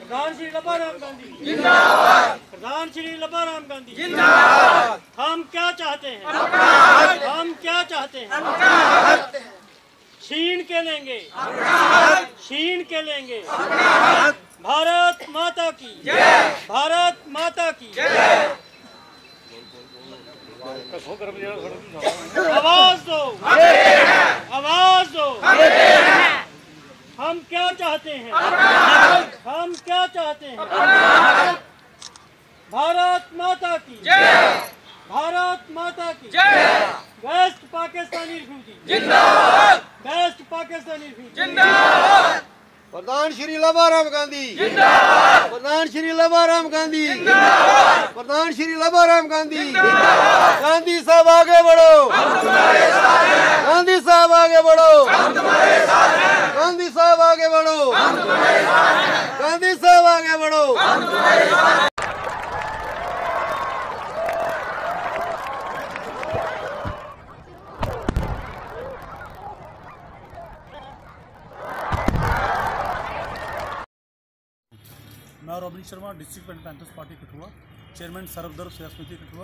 प्रधान श्री लबाराम गांधी जिंदाबाद। प्रधान श्री लबाराम गांधी जिंदाबाद। हम क्या चाहते हैं? हम क्या चाहते हैं? छीन के लेंगे, छीन के लेंगे। भारत माता की जय। भारत माता की जय। आवाज दो, आवाज दो। हम क्या चाहते हैं? हम क्या चाहते हैं? भारत माता की जय। भारत माता की जय। वेस्ट पाकिस्तानी रिफ्यूजी जिंदाबाद। वेस्ट पाकिस्तानी रिफ्यूजी जिंदाबाद। प्रधान श्री लबाराम गांधी जिंदाबाद। प्रधान श्री लबाराम गांधी जिंदाबाद। प्रधान श्री लबाराम गांधी जिंदाबाद। गांधी साहब आगे बढ़ो, हम तुम्हारे साथ हैं। गांधी साहब आगे बढ़ो, हम तुम्हारे साथ हैं। गांधी साहब आगे बढ़ो, हम तुम्हारे साथ हैं। गांधी साहब आगे बढ़ो, हम तुम्हारे साथ हैं। मैं Robin Sharma, district panthers party Kathua, chairman Sarvadharma Seva समिति कठुआ।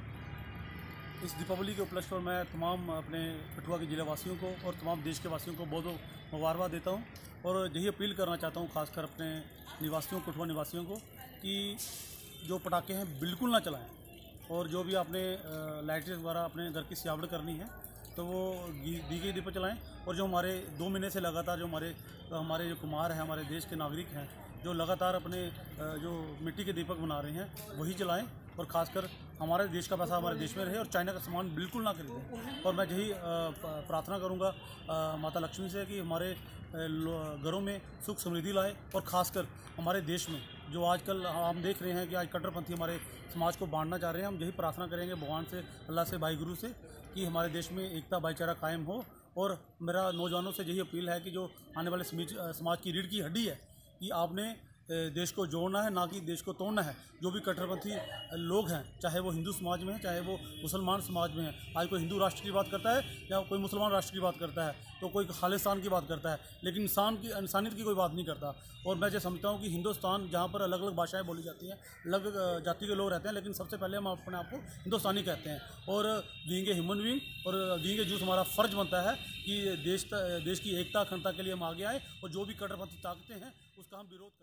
इस दीपावली के उपलक्ष्य पर मैं तमाम अपने कठुआ के जिले वासियों को और तमाम देश के वासियों को बहुत मुबारकबाद देता हूं और यही अपील करना चाहता हूं खासकर अपने निवासियों, कठुआ निवासियों को, कि जो पटाखे हैं बिल्कुल ना चलाएं और जो भी आपने लाइटें वगैरह अपने घर की सजावट करनी है तो वो दीगे दीपक चलाएं। और जो हमारे 2 महीने से लगातार जो हमारे जो कुमार हैं, हमारे देश के नागरिक हैं, जो लगातार अपने जो मिट्टी के दीपक बना रहे हैं वही जलाएं और ख़ासकर हमारे देश का पैसा हमारे देश में रहे और चाइना का सामान बिल्कुल ना खरीदें। और मैं यही प्रार्थना करूंगा माता लक्ष्मी से कि हमारे घरों में सुख समृद्धि लाए और ख़ासकर हमारे देश में जो आजकल हम देख रहे हैं कि आज कट्टरपंथी हमारे समाज को बांटना चाह रहे हैं। हम यही प्रार्थना करेंगे भगवान से, अल्लाह से, भाई गुरु से, कि हमारे देश में एकता भाईचारा कायम हो। और मेरा नौजवानों से यही अपील है कि जो आने वाले समाज की रीढ़ की हड्डी है कि आपने देश को जोड़ना है, ना कि देश को तोड़ना है। जो भी कट्टरपंथी लोग हैं, चाहे वो हिंदू समाज में हैं, चाहे वो मुसलमान समाज में हैं, आज कोई हिंदू राष्ट्र की बात करता है या कोई मुसलमान राष्ट्र की बात करता है, तो कोई खालिस्तान की बात करता है, लेकिन इंसानियत की कोई बात नहीं करता। और मैं जो समझता हूँ कि हिंदुस्तान जहाँ पर अलग अलग भाषाएँ बोली जाती हैं, अलग जाति के लोग रहते हैं, लेकिन सबसे पहले हम अपने आप को हिंदुस्तानी कहते हैं। और बीइंग ए ह्यूमन बीइंग और बीइंग ए जूस हमारा फ़र्ज बनता है कि देश की एकता अखंडता के लिए हम आगे आए और जो भी कट्टरपंथी ताकतें हैं उसका हम विरोध करें।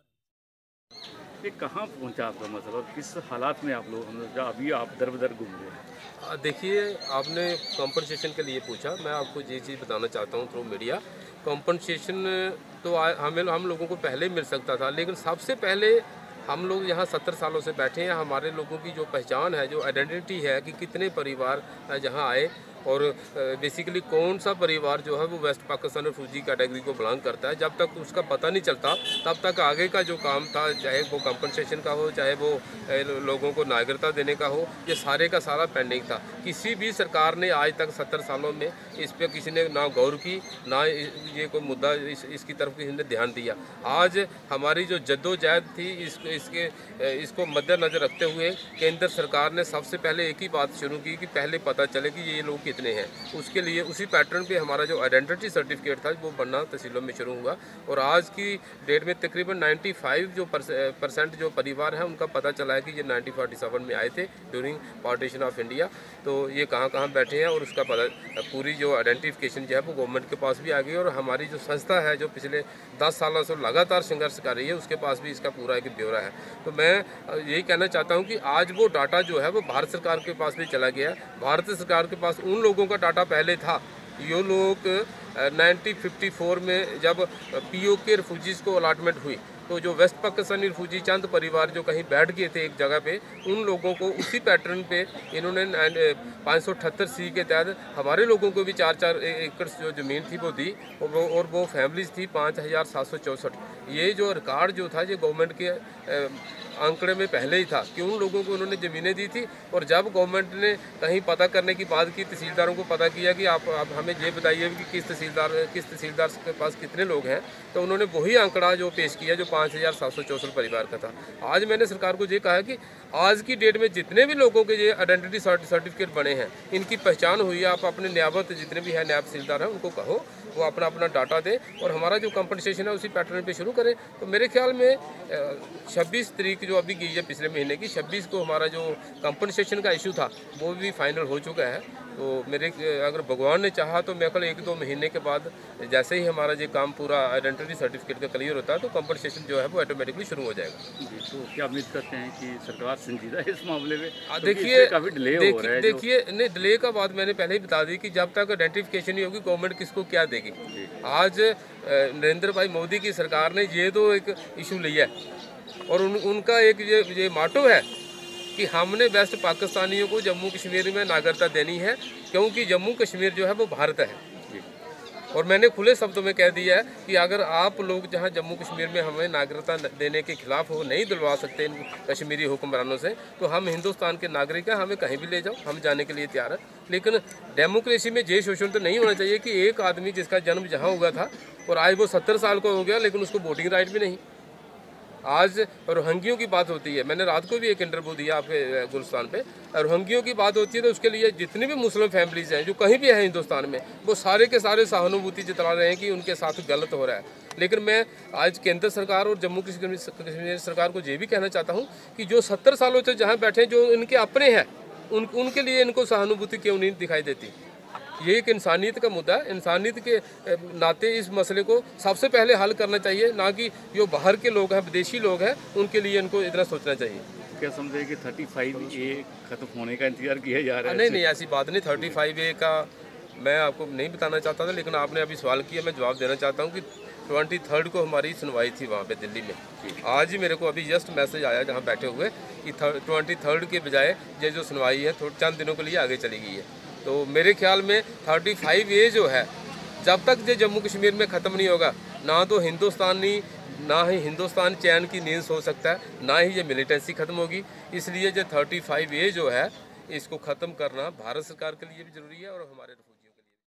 ये कहाँ पहुँचा आपका मसला और किस हालात में आप लोग अभी आप दर बदर घूम रहे हैं? देखिए, आपने कॉम्पनसेशन के लिए पूछा, मैं आपको ये चीज़ बताना चाहता हूँ थ्रू मीडिया। कॉम्पनसेशन तो हम लोगों को पहले मिल सकता था, लेकिन सबसे पहले हम लोग यहाँ 70 सालों से बैठे हैं। हमारे लोगों की जो पहचान है, जो आइडेंटिटी है कि कितने परिवार यहाँ आए और बेसिकली कौन सा परिवार जो है वो वेस्ट पाकिस्तान रिफ्यूजी कैटेगरी को बिलोंग करता है, जब तक उसका पता नहीं चलता तब तक आगे का जो काम था, चाहे वो कंपनसेशन का हो, चाहे वो लोगों को नागरिकता देने का हो, ये सारे का सारा पेंडिंग था। किसी भी सरकार ने आज तक 70 सालों में इस पर किसी ने ना गौर की, ना ये कोई मुद्दा इसकी तरफ किसी ने ध्यान दिया। आज हमारी जो जद्दोजहद थी इसको मद्देनज़र रखते हुए केंद्र सरकार ने सबसे पहले एक ही बात शुरू की कि पहले पता चले कि ये लोग कितने हैं। उसके लिए उसी पैटर्न पे हमारा जो आइडेंटिटी सर्टिफिकेट था वो बनना तहसीलों में शुरू हुआ और आज की डेट में तकरीबन 95% जो परिवार हैं उनका पता चला है कि ये 1947 में आए थे ड्यूरिंग पार्टीशन ऑफ इंडिया। तो ये कहाँ कहाँ बैठे हैं और उसका पता, पूरी जो आइडेंटिफिकेशन जो है वो गवर्नमेंट के पास भी आ गई और हमारी जो संस्था है जो पिछले 10 सालों से लगातार संघर्ष कर रही है उसके पास भी इसका पूरा एक ब्यौरा है। तो मैं यही कहना चाहता हूँ कि आज वो डाटा जो है वो भारत सरकार के पास भी चला गया है। भारत सरकार के पास उन लोगों का डाटा पहले था। ये लोग 1954 में जब POK रिफ्यूजीज़ को अलाटमेंट हुई तो जो वेस्ट पाकिस्तानी रिफ्यूजी चंद परिवार जो कहीं बैठ गए थे एक जगह पे, उन लोगों को उसी पैटर्न पे इन्होंने 578C के तहत हमारे लोगों को भी 4-4 एकड़ जो ज़मीन थी वो दी और वो फैमिलीज़ थी 5764। ये जो रिकॉर्ड जो था ये गवर्नमेंट के आंकड़े में पहले ही था कि उन लोगों को उन्होंने ज़मीनें दी थी, और जब गवर्नमेंट ने कहीं पता करने की बात की, तहसीलदारों को पता किया कि आप हमें ये बताइए कि किस तहसीलदार के पास कितने लोग हैं, तो उन्होंने वही आंकड़ा जो पेश किया जो 5764 परिवार का था। आज मैंने सरकार को ये कहा कि आज की डेट में जितने भी लोगों के ये आइडेंटिटी सर्टिफिकेट बने हैं, इनकी पहचान हुई है, आप अपने न्यायवत जितने भी हैं नायब तहसीलदार हैं उनको कहो वो अपना अपना डाटा दें और हमारा जो कंपनसेशन है उसी पैटर्न पे शुरू करें। तो मेरे ख्याल में 26 तारीख जो अभी गई है पिछले महीने की, 26 को हमारा जो कंपनसेशन का इशू था वो भी फाइनल हो चुका है। तो मेरे अगर भगवान ने चाहा तो मेरे ख्याल 1-2 महीने के बाद जैसे ही हमारा ये काम पूरा आइडेंटिटी सर्टिफिकेट का क्लियर होता है तो कंपनसेशन जो है वो ऑटोमेटिकली शुरू हो जाएगा। जी, तो क्या उम्मीद करते हैं कि सरकार संजीदा है इस मामले में? देखिए काफ़ी डिले हो रहा है। देखिए नहीं, डिले का बात मैंने पहले ही बता दी कि जब तक आइडेंटिफिकेशन नहीं होगी गवर्नमेंट किसको क्या देगी। आज नरेंद्र भाई मोदी की सरकार ने ये तो एक इशू लिया है और उनका एक ये माटो है कि हमने वेस्ट पाकिस्तानियों को जम्मू कश्मीर में नागरिकता देनी है, क्योंकि जम्मू कश्मीर जो है वो भारत है। और मैंने खुले शब्दों में कह दिया है कि अगर आप लोग जहां जम्मू कश्मीर में हमें नागरिकता देने के खिलाफ हो, नहीं दिलवा सकते इन कश्मीरी हुक्मरानों से, तो हम हिंदुस्तान के नागरिक हैं, हमें कहीं भी ले जाओ, हम जाने के लिए तैयार हैं। लेकिन डेमोक्रेसी में ये शोषण तो नहीं होना चाहिए कि एक आदमी जिसका जन्म जहाँ हुआ था और आज वो 70 साल का हो गया लेकिन उसको वोटिंग राइट भी नहीं। आज रोहिंग्यों की बात होती है, मैंने रात को भी एक इंटरव्यू दिया आपके गुलस्तान पे, रोहिंग्यों की बात होती है तो उसके लिए जितनी भी मुस्लिम फैमिलीज हैं जो कहीं भी हैं हिंदुस्तान में, वो सारे के सारे सहानुभूति जता रहे हैं कि उनके साथ गलत हो रहा है। लेकिन मैं आज केंद्र सरकार और जम्मू कश्मीर सरकार को ये भी कहना चाहता हूँ कि जो 70 सालों से जहाँ बैठे जो इनके अपने हैं उनके लिए इनको सहानुभूति क्यों नहीं दिखाई देती। ये एक इंसानियत का मुद्दा है, इंसानियत के नाते इस मसले को सबसे पहले हल करना चाहिए, ना कि जो बाहर के लोग हैं, विदेशी लोग हैं, उनके लिए इनको इतना सोचना चाहिए। क्या समझे कि 35A खत्म होने का इंतजार किया जा रहा है? नहीं, ऐसी बात नहीं। 35A का मैं आपको नहीं बताना चाहता था, लेकिन आपने अभी सवाल किया, मैं जवाब देना चाहता हूँ कि 23 को हमारी सुनवाई थी वहाँ पे दिल्ली में। आज ही मेरे को अभी जस्ट मैसेज आया जहाँ बैठे हुए कि 23 के बजाय ये जो सुनवाई है चंद दिनों के लिए आगे चली गई है। तो मेरे ख्याल में 35A जो है जब तक ये जम्मू कश्मीर में ख़त्म नहीं होगा, ना तो ना ही हिंदुस्तान चैन की नींद सो सकता है, ना ही ये मिलिटेंसी ख़त्म होगी। इसलिए जो 35A जो है इसको ख़त्म करना भारत सरकार के लिए भी ज़रूरी है और हमारे